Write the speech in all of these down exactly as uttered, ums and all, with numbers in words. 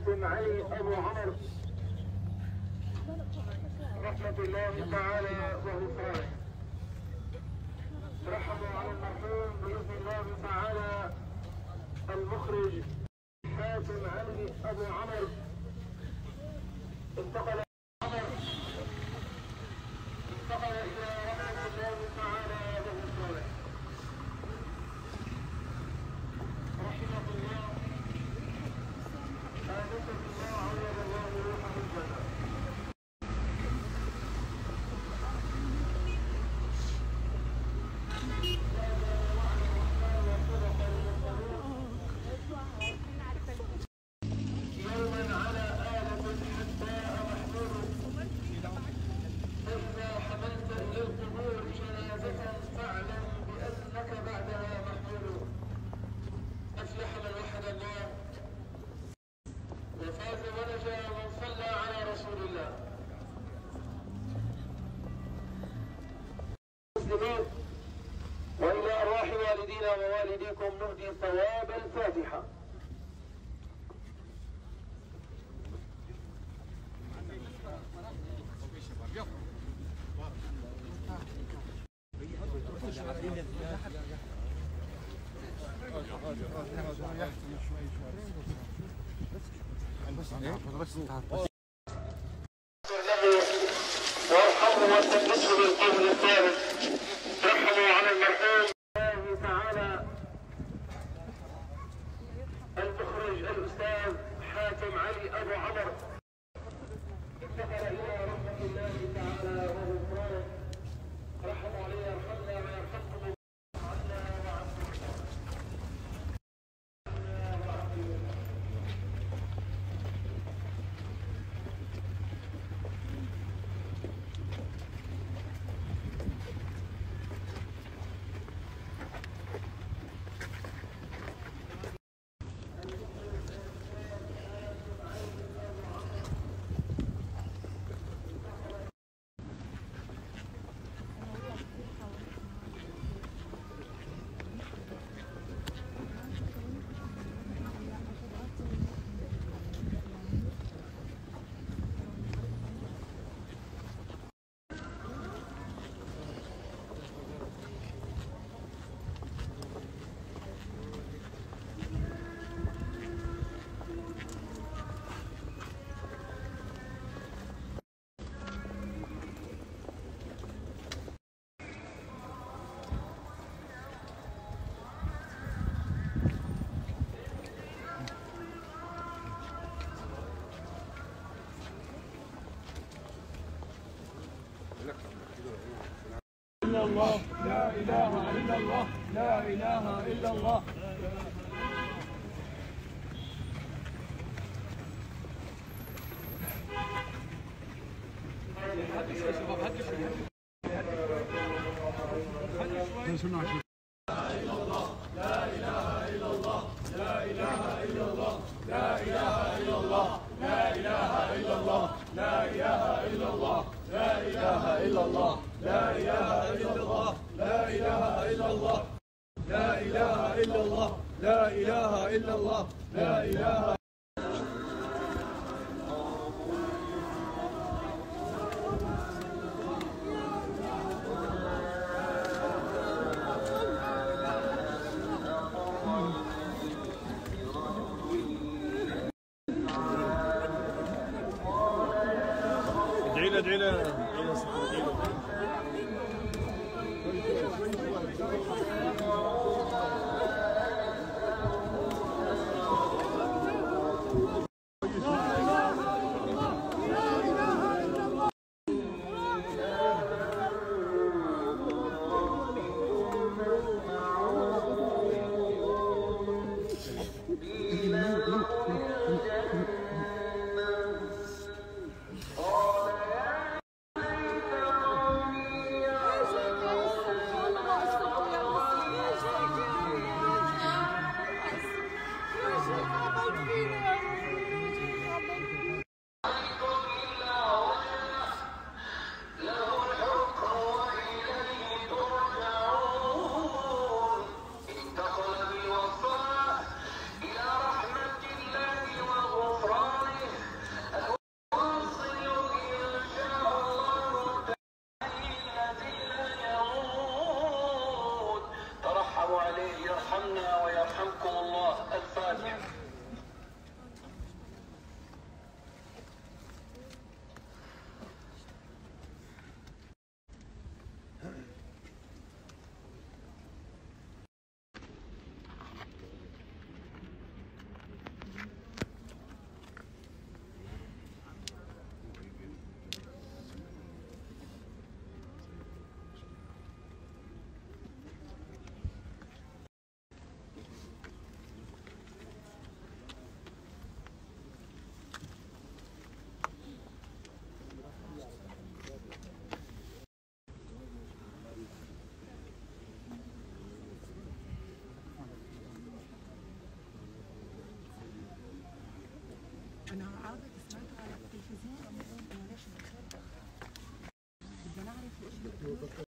حاتم علي أبو عمر رحمة الله تعالى وغفرانه. رحموا على المرحوم بإذن الله تعالى المخرج حاتم علي أبو عمر. انتقل عمر انتقل إلى رحمة الله تعالى وغفرانه. رحمه الله آنسة الله عوض الله روحه الجنة. يوما على آلة حتى محمول، فإذا حملت إلى القبور جنازة فاعلم بأنك بعدها محمول. أفلح من وحد الله وفاز ونجا من صلى على رسول الله. المسلمين وإلى أرواح والدينا ووالديكم نهدي ثواب الفاتحة. وارحمه وثبته بالقول الثابت. رحموا على المرحوم الله تعالى المخرج الأستاذ حاتم علي أبو عمر. انتقل إلى رحمة الله تعالى وغفرانه. رحموا عليه يرحمنا ويرحمكم عنا وعنكم. إلا الله لا إله إلا الله لا إله إلا الله. ادعي له ادعي له يا شيخ أنا عارفة سمعت على التلفزيون أنا ليش بدنا نعرف إيش بدك.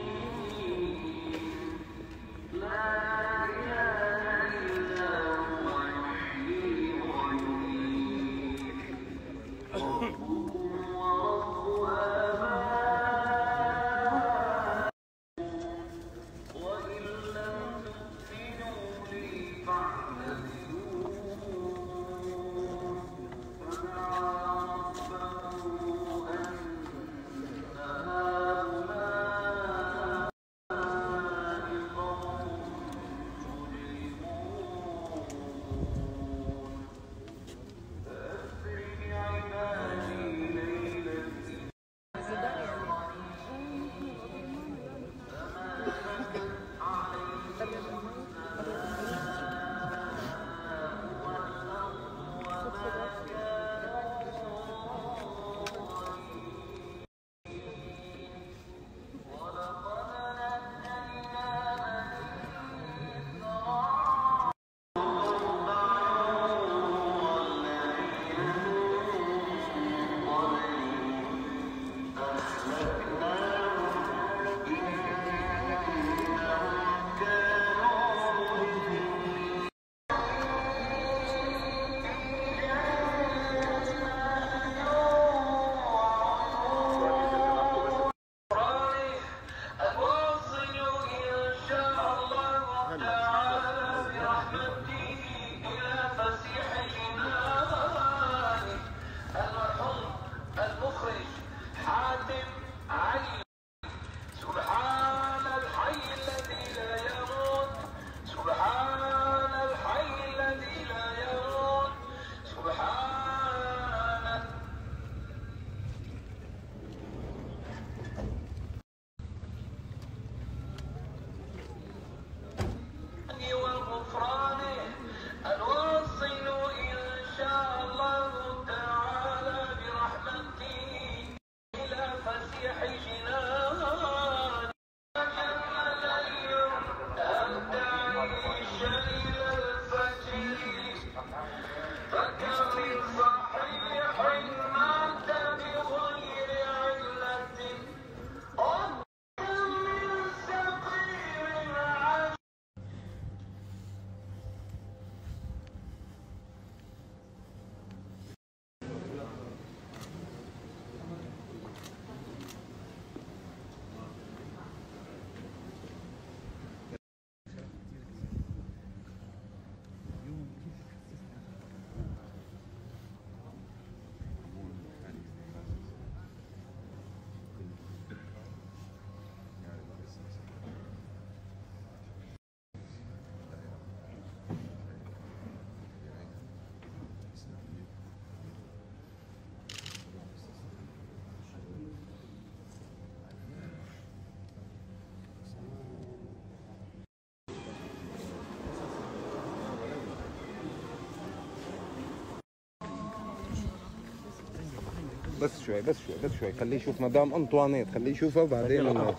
بس شوي بس شوي بس شوي خليه يشوف مدام انطوانيت، خليه يشوفها وبعدين خليه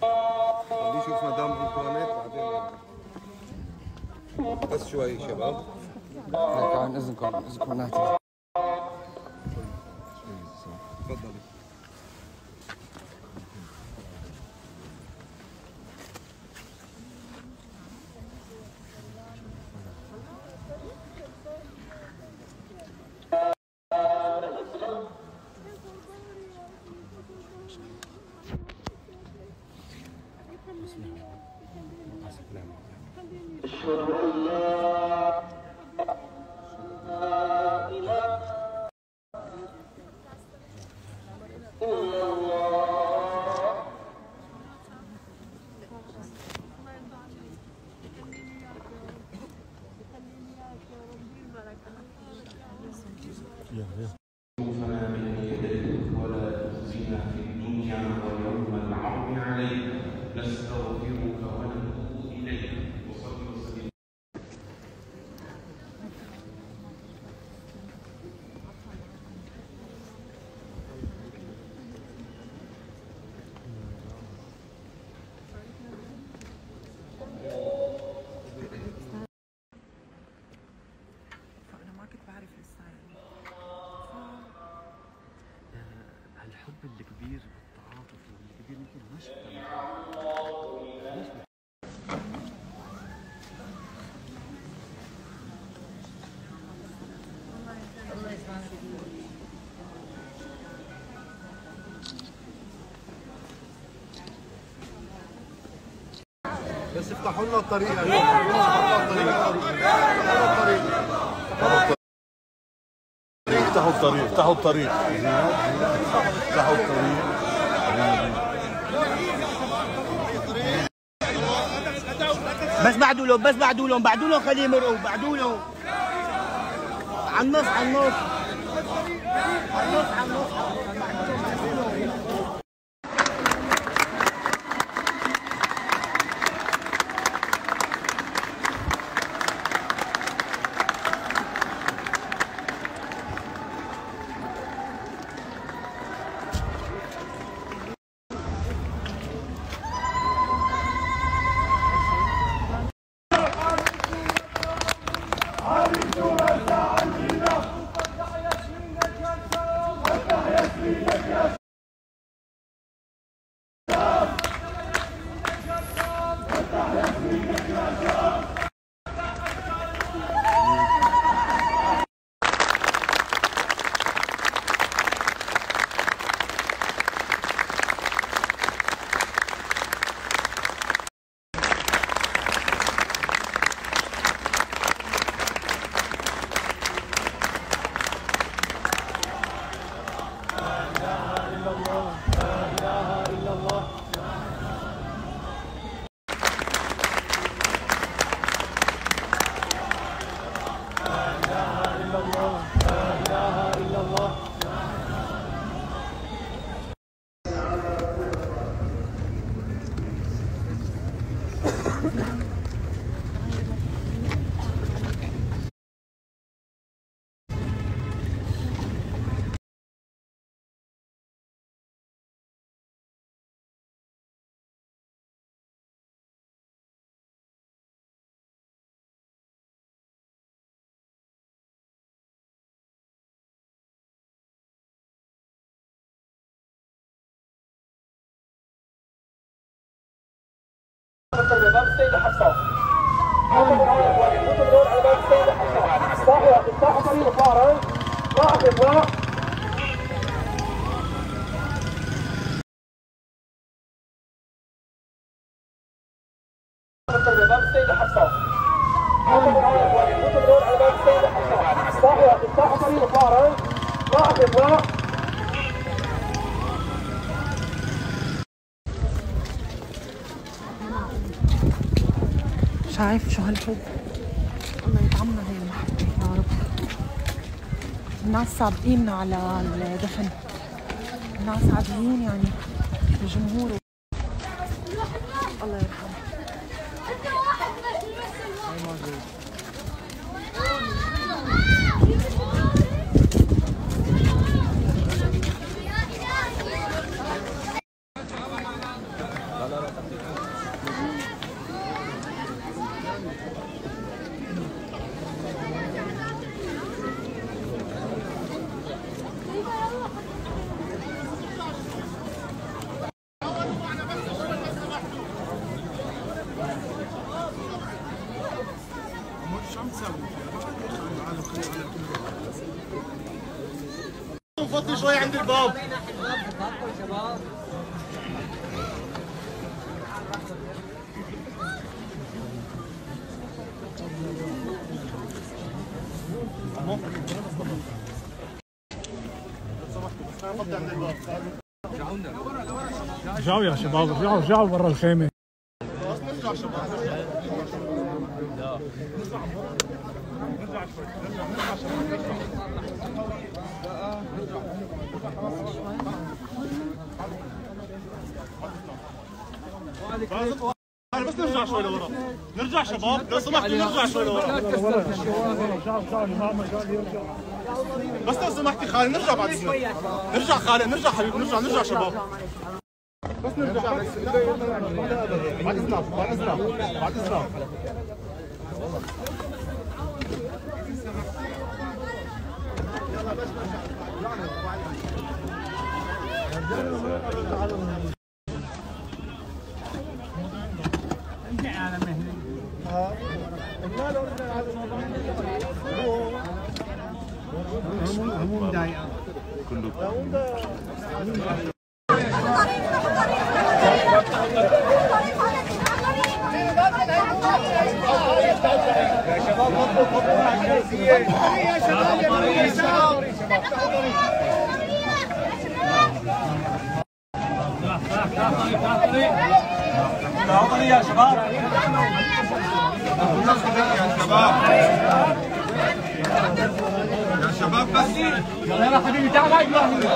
يشوف مدام انطوانيت بعدين. بس شوي شباب عن اذنكم عن اذنكم نحكي. تفضلي. أشهد أن لا إله إلا الله. فما من يديك ولا تخزنا في الدنيا ويوم العرض عليك نستغفرك ونتوب إليك. وصل وسلم. فأنا ما كنت بعرف لسه يعني. التقدير والتعاطف والقدير يمكن مش بس افتحوا لنا الطريق يا جماعه، افتحوا لنا الطريق، افتحوا الطريق، افتحوا الطريق، افتحوا الطريق. بس بعدوا لهم، بس بعدوا لهم، بعدوا لهم، خليه يمرقوا، بعدوا لهم على النص، على النص، على النص، على النص. باب السيدة حفصة. حافظ على اخواني، خذوا الدور على باب السيدة حفصة. افتحوا افتحوا طريق فارغ. واقف اطلاق. باب السيدة حفصة. حافظ على اخواني، خذوا الدور على باب السيدة حفصة. افتحوا افتحوا طريق فارغ. واقف اطلاق. شايف شو هالحب؟ الله يطعمنا هي المحبة يا رب. الناس سابقيننا على الدفن، الناس عاديين يعني، الجمهور الله يرحمه. فضي شوي عند الباب. رجعوا يا شباب، رجعوا رجعوا برا الخيمة. خلاص نرجع شباب. نرجع شوي، نرجع نرجع شباب. بس نرجع شوي لورا، نرجع شباب لو سمحتوا، نرجع شوي لورا. بس لو سمحتي خالي نرجع بعد اذنك، نرجع خالي، نرجع حبيبي، نرجع نرجع شباب. بس نرجع بس بعد اذنك، بعد اذنك، بعد اذنك. يلا بس هموم ضايقه يا شباب خطوا خطوا على الكرسيين يا شباب يا شباب تعالوا يا شباب يا شباب يا شباب بس يلا يا حبيبي تعال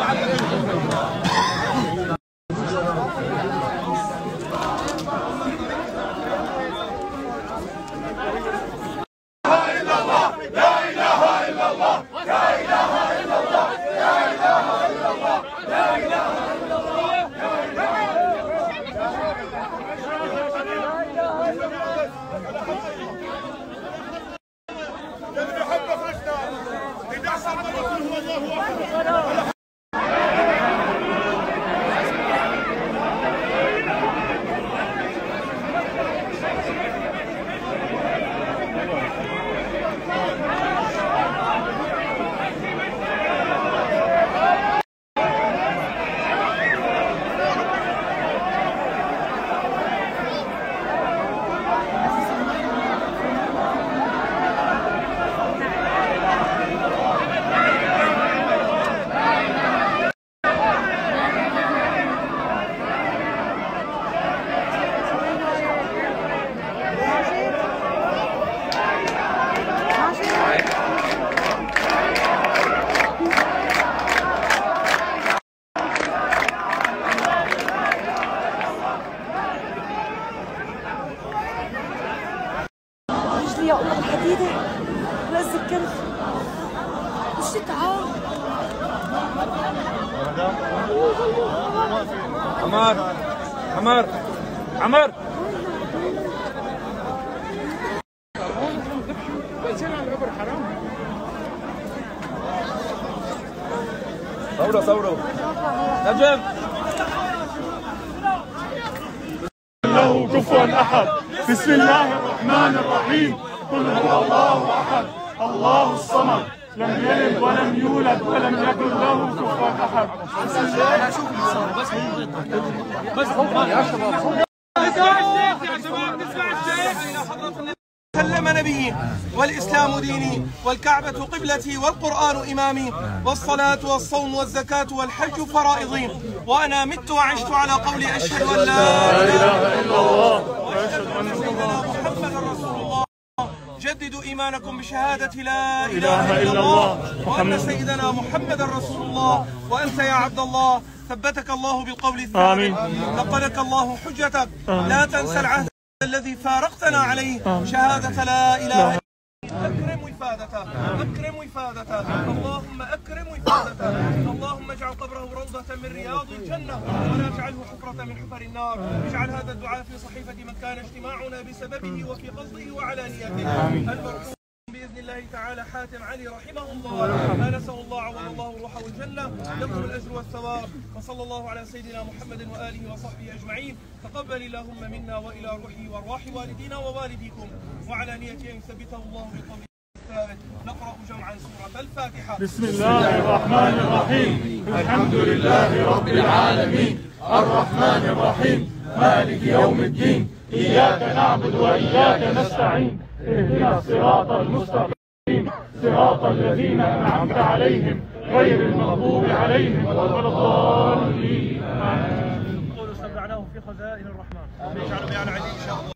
يا الله الحديدة رز الكلب وش تعال عمار عمار عمار صوروا صوروا نجم له كفوا احد بسم الله الرحمن الرحيم قل هو الله احد الله الصمد لم يلد ولم يولد ولم يكن له كفوا احد بس يا شباب نسمع الشيخ يا شباب نسمع الشيخ. سلم نبيي والإسلام ديني والكعبة قبلتي والقرآن إمامي والصلاة والصوم والزكاة والحج فرائضي وأنا مت وعشت على قول أشهد أن لا إله إلا الله وأشهد أن سيدنا محمدا رسول الله. جددوا إيمانكم بشهادة لا إله إلا الله وأن سيدنا محمدا رسول الله. وأنت يا عبد الله ثبتك الله بالقول الثابت نقلك الله حجتك. لا تنسى العهد الذي فارقتنا عليه شهادة لا إله إلا الله. أكرم وفادته أكرم وفادته اللهم أكرم وفادته. اللهم اجعل قبره روضة من رياض الجنة ولا اجعله حفرة من حفر النار. اجعل هذا الدعاء في صحيفة من كان اجتماعنا بسببه وفي قصده وعلانيته. المرحوم بإذن الله تعالى حاتم علي رحمه الله نسأل الله عوض الله روحه الجنة يطلب الأجر والثواب. وصلى الله على سيدنا محمد وآله وصحبه أجمعين. تقبل اللهم منا وإلى روحه وأرواح والدينا ووالديكم وعلى نية أن يثبته الله بالقول الثابت. نقرأ جمعا سورة الفاتحة. بسم الله الرحمن الرحيم الحمد لله رب العالمين الرحمن الرحيم مالك يوم الدين إياك نعبد وإياك نستعين اهدنا الصراط المستقيم صراط الذين أنعمت عليهم غير المغضوب عليهم ولا الضالين آمين. قولوا سمعناه في خزائن الرحمن يجعل بيان عليه إن شاء الله.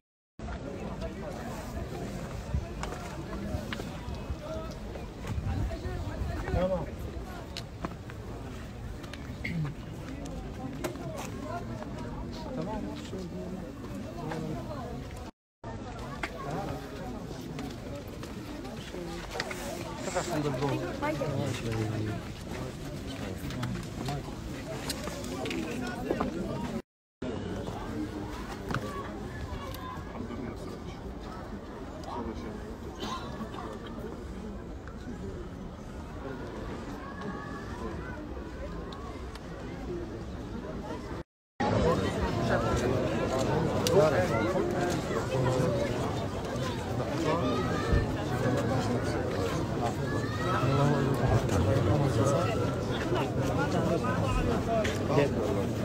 الله